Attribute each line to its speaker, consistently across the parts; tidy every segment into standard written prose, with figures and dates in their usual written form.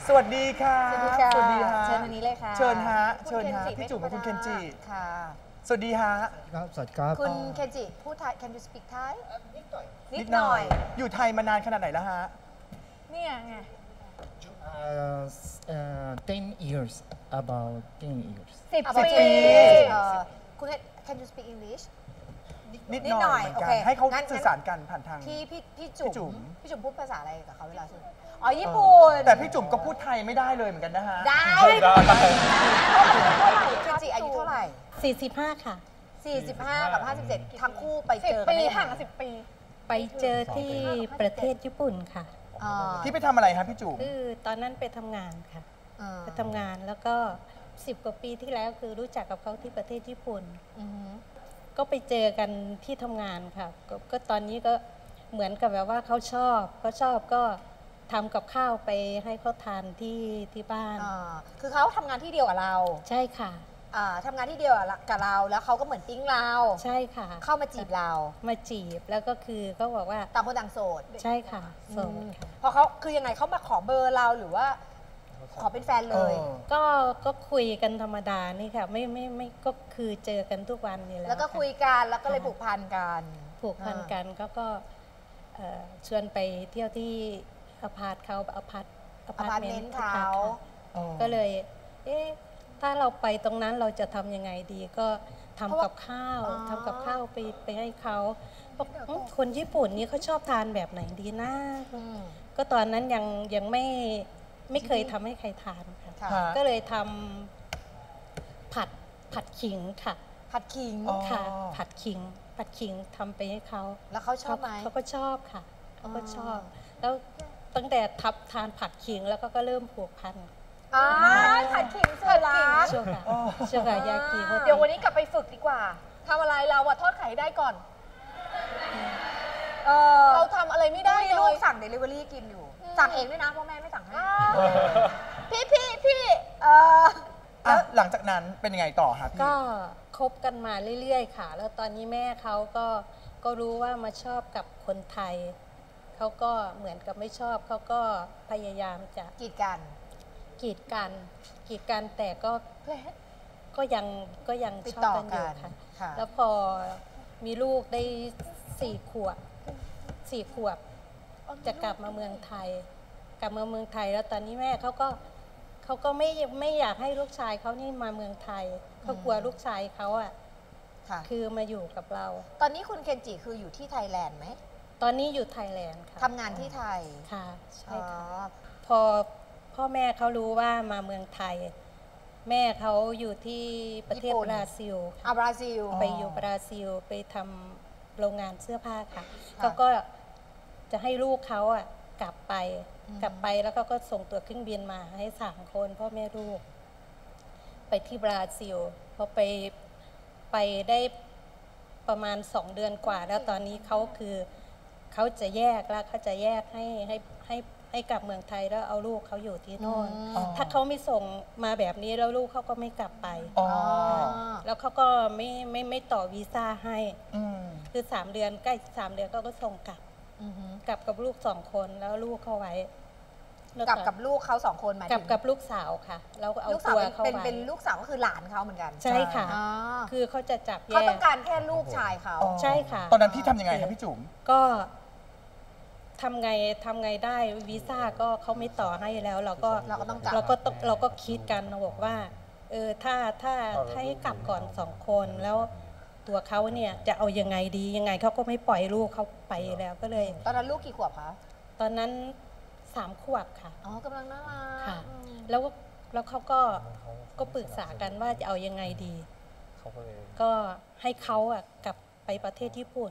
Speaker 1: สวัสดีค่ะ
Speaker 2: สวัสดีค่ะ
Speaker 1: สวัสดีฮะ
Speaker 2: เชิญทางนี้เลยค่ะ
Speaker 1: เชิญฮะ
Speaker 2: คุณ
Speaker 1: เชิญฮะ
Speaker 2: คนจิ
Speaker 1: พี่จุ๋มกับคุณเคนจิ
Speaker 2: ค่ะ
Speaker 1: สวัสดีฮะ
Speaker 3: ครับสวัสดีครับ
Speaker 2: คุณเคนจิพูดไทย Can you speak Thai นิดห
Speaker 1: นิด
Speaker 2: น่
Speaker 1: หน่
Speaker 2: อ
Speaker 1: อย ย อยู่ไทยมานานขนาดไหนแล้วฮะ
Speaker 2: เนี่ยไง
Speaker 3: 10 years about 10 years
Speaker 2: 10
Speaker 1: ปี
Speaker 2: ปีคุณ Can you speak English
Speaker 1: นิด
Speaker 2: นิด
Speaker 1: ห
Speaker 2: หน่
Speaker 1: น่อ
Speaker 2: อย ย
Speaker 1: เหมือนกัน
Speaker 2: โอเค
Speaker 1: ให้เขา
Speaker 2: งั้น
Speaker 1: สื่อสารกันผ่านทาง
Speaker 2: พี่
Speaker 1: จุ๋
Speaker 2: จุ๋
Speaker 1: ม
Speaker 2: มพี่จุ๋มพูดภาษาอะไรกับเขาเวลาสื่ออ๋อญี่ปุ่น
Speaker 1: แต่พี่จุ๋มก็พูดไทยไม่ได้เลยเหมือนกันนะฮะ
Speaker 2: ได้
Speaker 1: ได้
Speaker 2: เท่าไหร่เคนจิอายุเท่าไหร่
Speaker 4: 45 ค่ะ
Speaker 2: 45 กับ 57 ทั้งคู่ไปเจอกัน
Speaker 5: ปี
Speaker 2: ได้
Speaker 5: ห่างกัน10 ปี
Speaker 4: ไปเจอที่ประเทศญี่ปุ่นค่ะ
Speaker 2: อ่า
Speaker 1: ที่ไปทำอะไรครับพี่จุ๋ม
Speaker 4: คือตอนนั้นไปทำงานค่ะ
Speaker 2: อ่า
Speaker 4: ไปทำงานแล้วก็ 10 กว่าปีที่แล้วคือรู้จักกับเขาที่ประเทศญี่ปุ่น
Speaker 2: อือหือ
Speaker 4: ก็ไปเจอกันที่ทำงานค่ะ ก็ตอนนี้ก็เหมือนกับแบบว่าเขาชอบก็ทำกับข้าวไปให้เขาทานที่บ้าน
Speaker 2: อ่าคือเขาทำงานที่เดียวกับเรา
Speaker 4: ใช่ค่ะ
Speaker 2: ทำงานที่เดียวกับเราแล้วเขาก็เหมือนปิ๊งเรา
Speaker 4: ใช่ค่ะ
Speaker 2: เข้ามาจีบเรา
Speaker 4: มาจีบแล้วก็คือก็บอกว่า
Speaker 2: ต่างคนต่างโสด
Speaker 4: ใช่ค่ะโสดค่ะ
Speaker 2: เพราะเขาคือยังไงเขามาขอเบอร์เราหรือว่า ขอเป็นแฟนเลย
Speaker 4: ก็คุยกันธรรมดานี่ค่ะไม่ก็คือเจอกันทุกวันนี่แหละ
Speaker 2: แล้วก็คุยกันแล้วก็เลยผูกพันกัน
Speaker 4: ผูกพันกันก็ชวนไปเที่ยวที่อพาร์ตเขาอพาร์ตเมนต์
Speaker 2: เขา
Speaker 4: ค่ะก็เลย ถ้าเราไปตรงนั้นเราจะทำยังไงดีก็ทำกับข้าวไปให้เขาบอกคนญี่ปุ่นนี่เขาชอบทานแบบไหนดีนะ ก็ตอนนั้นยังไม่เคยทำให้ใครทานค่ะ
Speaker 2: ค่ะ
Speaker 1: ฮะ
Speaker 4: ก็เลยทำผัดขิงค่ะ
Speaker 2: ผัดขิง
Speaker 1: อ๋อ
Speaker 4: ค่ะผัดขิงทำไปให้เขา
Speaker 2: แล้วเขาชอบไหม
Speaker 4: เขาก็ชอบค่ะเขาก็
Speaker 2: อ๋อ
Speaker 4: ชอบ แล้วตั้งแต่ทานผัดขิงแล้วก็เริ่มผูกพัน
Speaker 2: ผัดขิงสุดละ
Speaker 4: เชื่อค่ะเชื่อค่ะยากิโฮ
Speaker 5: เดี๋ยววันนี้กลับไปฝึกดีกว่าทำอะไรเราอะทอดไข่ให้ได้ก่อน เราทำอะไรไม่ได้
Speaker 2: มี
Speaker 5: เล
Speaker 2: ลูก
Speaker 5: ย
Speaker 2: สั่งเดลิเวอรี่กินอยู่ สั่งเองด้วยนะเพราะแม่ไม่สั่งให้
Speaker 5: พี่
Speaker 1: อ่ะหลังจากนั้นเป็นยังไงต่อครับพี่
Speaker 4: ก็คบกันมาเรื่อยๆค่ะ แล้วตอนนี้แม่เขาก็รู้ว่ามาชอบกับคนไทยเขาก็เหมือนกับไม่ชอบเขาก็พยายามจะ
Speaker 2: กีดกัน
Speaker 4: กีดกันแต่ก็ยัง
Speaker 2: ติด
Speaker 4: ชอบ
Speaker 2: ต่อ
Speaker 4: กันอยู่
Speaker 2: กัน
Speaker 4: ค่ะ
Speaker 2: ค่ะ
Speaker 4: แล้วพอมีลูกได้4 ขวบจะกลับมาเมืองไทย แล้วตอนนี้แม่เขาก็ไม่อยากให้ลูกชายเขานี่มาเมืองไทยเขากลัวลูกชายเขาอ่ะ
Speaker 2: ค่ะ
Speaker 4: คือมาอยู่กับเรา
Speaker 2: ตอนนี้คุณเคนจิคืออยู่ที่ไทยแลนด์ไหม
Speaker 4: ตอนนี้อยู่ไทยแลนด์ค่ะ
Speaker 2: ทำงานที่ไทย
Speaker 4: ค่ะใช่
Speaker 2: อ๋อ
Speaker 4: ค่ะพอพ่อแม่เขารู้ว่ามาเมืองไทย แม่เขาอยู่ที่ประเทศบราซิลค่ะ
Speaker 2: บราซิล
Speaker 4: ไปอยู่บราซิลไปทำโรงงานเสื้อผ้าค่ะ
Speaker 2: ค่ะ
Speaker 4: เขาก็จะให้ลูกเขาอ่ะกลับไปแล้วก็ส่งตัวเครื่องบินมาให้3 คนพ่อแม่ลูก ไปที่บราซิลพอไปได้ประมาณ2 เดือนกว่า แล้วตอนนี้เขาจะแยกแล้วเขาจะแยกให้กลับเมืองไทยแล้วเอาลูกเขาอยู่ที่โน่น
Speaker 1: อ๋อ
Speaker 4: ถ้าเขาไม่ส่งมาแบบนี้แล้วลูกเขาก็ไม่กลับไป
Speaker 1: อ๋อ
Speaker 4: แล้วเขาก็ไม่ต่อวีซ่าให้
Speaker 1: อืม
Speaker 4: คือ3 เดือนใกล้3 เดือนก็ส่งกลับ
Speaker 2: อือฮึ
Speaker 4: กลับกับลูก2 คนแล้วลูกเขาไว้แล้ว
Speaker 2: กลับกับลูกเขา2 คนหมาย
Speaker 4: กลั
Speaker 2: ถึ
Speaker 4: บ
Speaker 2: ง
Speaker 4: กับลูกสาวค่ะแล้วก็เอา
Speaker 2: ลูกสา
Speaker 4: ตัว วเขา
Speaker 2: เป็น
Speaker 4: ไว้
Speaker 2: เป็นลูกสาวก็คือหลานเขาเหมือนกัน
Speaker 4: ใช่ค่ะ
Speaker 2: อ๋อ
Speaker 4: คือเขาจะจับแย
Speaker 2: เขาต้อก งการแค่ลูกชายเขา
Speaker 1: อ๋อ
Speaker 4: ใช่ค่ะ
Speaker 1: ตอนนั้นพี่ทำยังไงครับพี่จุ๋ม
Speaker 4: ก็ทำไงได้วีซ่าก็เขาไม่ต่อให้แล้วเราก็
Speaker 2: เราก็ต้องกลับ
Speaker 4: เราก็คิดกันเราบอกว่าถ้าให้กลับก่อน2 คนแล้วตัวเขาเนี่ยจะเอายังไงดียังไงเขาก็ไม่ปล่อยลูกเขาไปแล้วก็เลย
Speaker 2: ตอนนั้นลูกกี่ขวบคะ
Speaker 4: ตอนนั้น3 ขวบค่ะ
Speaker 2: อ๋อกำลังน่ารัก
Speaker 4: ค่ะ แล้วเขาก็ปรึกษากันว่าจะเอายังไงดี ก็ให้เขาอะกลับไปประเทศญี่ปุ่น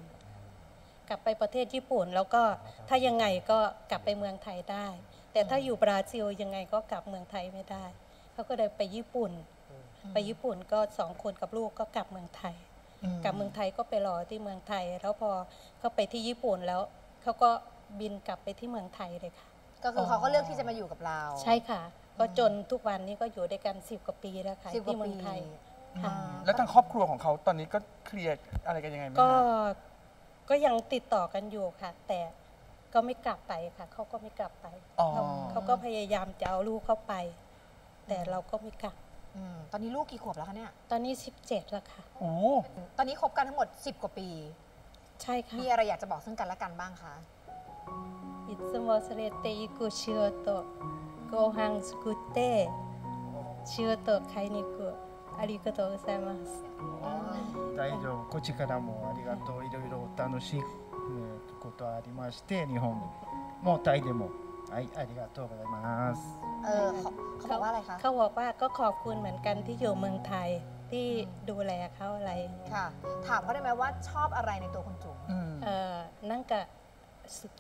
Speaker 4: แล้วก็ถ้ายังไงก็กลับไปเมืองไทยได้ แต่ถ้าอยู่บราซิลยังไงก็กลับเมืองไทยไม่ได้เขาก็เลยไปญี่ปุ่นก็2 คนกับลูกก็กลับเมืองไทย กลับเมืองไทยก็ไปรอที่เมืองไทย แล้วพอเขาไปที่ญี่ปุ่นแล้วเขาก็บินกลับไปที่เมืองไทยเลยค่ะ
Speaker 2: ก็คือเขาก็เลือกที่จะมาอยู่กับเรา
Speaker 4: ใช่ค่ะ ก็จนทุกวันนี้ก็อยู่ด้วยกัน10 กว่าปีแล้วค่ะ
Speaker 2: 10 ก
Speaker 4: ที่
Speaker 2: ว่า
Speaker 4: เมื
Speaker 2: ปี
Speaker 4: องไทยค่ะ
Speaker 1: แล้วทางครอบครัวของเขาตอนนี้ก็เคลียร์อะไรกันยังไงไหมฮะ
Speaker 4: ก็ยังติดต่อกันอยู่ค่ะ แต่ก็ไม่กลับไปค่ะเขาก็ไม่กลับไป
Speaker 1: อ๋อ
Speaker 4: เขาก็พยายามจะเอาลูกเข้าไป แต่เราก็ไม่กลับ
Speaker 2: ตอนนี้ลูกกี่ขวบแล้วคะเนี่ย
Speaker 4: ตอนนี้17แล้วค่ะ
Speaker 1: โอ้
Speaker 2: ตอนนี้คบกันทั้งหมด10กว่าปี
Speaker 4: ใช่ค่ะ
Speaker 2: มีอะไรอยากจะบอกซึ่งกันและกันบ้างคะ
Speaker 4: いつもそれって行く仕事ご飯作って仕事買いに行くありがとうございます
Speaker 3: 大丈夫こっちからもありがとういろいろ楽しいことありまして日本もタイでもはいありがとうございます
Speaker 2: เขาบอกว่าอะไรคะ
Speaker 4: เขาบอกว่าก็ขอบคุณเหมือนกันที่อยู่เมืองไทยที่ดูแลเขาอะไรอย่างเงี้ย
Speaker 2: ค่ะ ถามเขาได้ไหมว่าชอบอะไรในตัวคุณจุ๋ม
Speaker 1: อืม
Speaker 4: なんか好き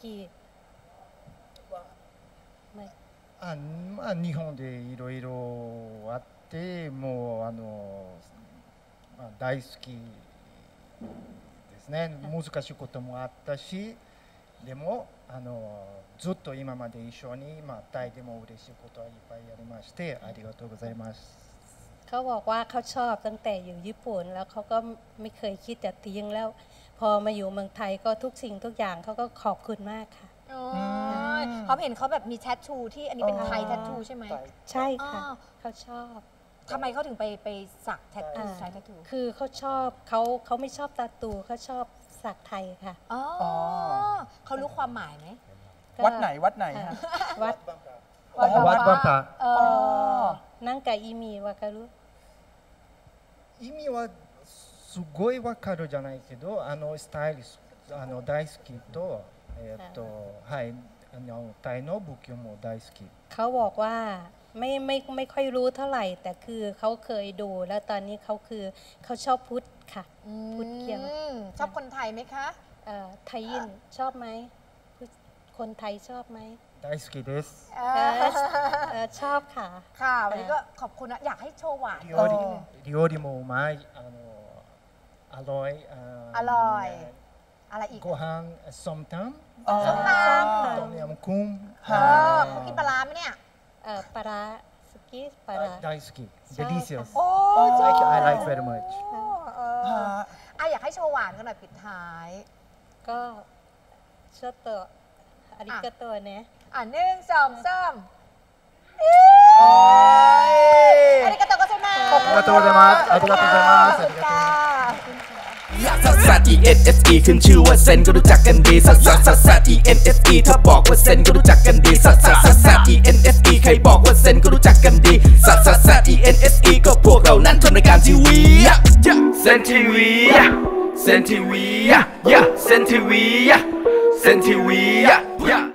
Speaker 4: ไม่
Speaker 3: まあ、日本でいろいろあってもうまあ、大好きですね難しいこともあったしでもずっと今まで一緒に、まあ、タイでも嬉しいことはいっぱいありましてありがとうございます。
Speaker 4: เขาบอกว่าเขาชอบตั้งแต่อยู่ญี่ปุ่นแล้วเขาก็ไม่เคยคิดจะทิ้งแล้ว พอมาอยู่เมืองไทยก็ทุกสิ่งทุกอย่างเขาก็ขอบคุณมากค่ะ
Speaker 2: เขาเห็นเขาแบบมีแทททูที่อันนี้เป็นไทยแทททูใช่ไหม
Speaker 4: ใช่ค่ะ
Speaker 2: อ๋อ
Speaker 4: เขาชอบ
Speaker 2: ทำไมเขาถึงไปสักแทททู
Speaker 4: อ่า
Speaker 2: ใช้แทททู
Speaker 4: คือเขาชอบเขาไม่ชอบตาตูเขาชอบสักไทยค่ะ
Speaker 2: อ๋อเขารู้ความหมายไหม
Speaker 4: ก็
Speaker 1: วัดไหนวัดไหนฮะ
Speaker 4: วัด
Speaker 3: วัดบัมปะ
Speaker 2: อ๋อ
Speaker 4: นั่งกับอีมีวาการุ
Speaker 3: 意味はすごいわかるじゃないけどスタイル大好きとはいタイの仏教も大好き
Speaker 4: เขาบอกว่าไม่ค่อยรู้เท่าไหร่ แต่คือเขาเคยดูแล้วตอนนี้เขาชอบพุทธค่ะ พุทธเกียว
Speaker 2: ชอบคนไทยไหมคะ
Speaker 4: ไทยินชอบไหมพุทธคนไทยชอบไหม
Speaker 3: 大好きです
Speaker 4: ชอบค่ะ
Speaker 2: ค่ะ วันนี้ก็ขอบคุณนะ อยากให้โชว์หวาน
Speaker 3: 料理もうまいอร่อย
Speaker 2: อร่อย อะไรอีก
Speaker 3: ご飯ส้มต
Speaker 1: อ๋อ
Speaker 2: ส้มต
Speaker 3: ำต้มยำกุ้ง
Speaker 2: ำเขากินปลาร้าไหมเนี่ย
Speaker 4: ปลาร้าสกีปลาร้า
Speaker 3: 大好き delicious
Speaker 2: โอ้ชอบ
Speaker 3: I like very much
Speaker 2: อยากให้โชว์หวานกันหน่อยปิดท้าย
Speaker 4: ก็ชอบตัวอาริกาโตะเนี่ย
Speaker 2: 1 2 3
Speaker 1: โอ้ย
Speaker 2: ありがとうございます
Speaker 3: ありがとうございますありがとうございます
Speaker 2: ขอบคุณค่ะ
Speaker 6: ซัสซัส E N S E ขึ้นชื่อว่าเซนก็รู้จักกันดีซัสซัสซัสซัส E N S E ถ้าบอกว่าเซนก็รู้จักกันดีซัสซัสซัสซัส E N S E ใครบอกว่าเซนก็รู้จักกันดีซัสซัสซัส E N S E ก็พวกเรานั้นทำรายการทีวีเซนทีวีเซนทีวีเซนทีวีเซนทีวี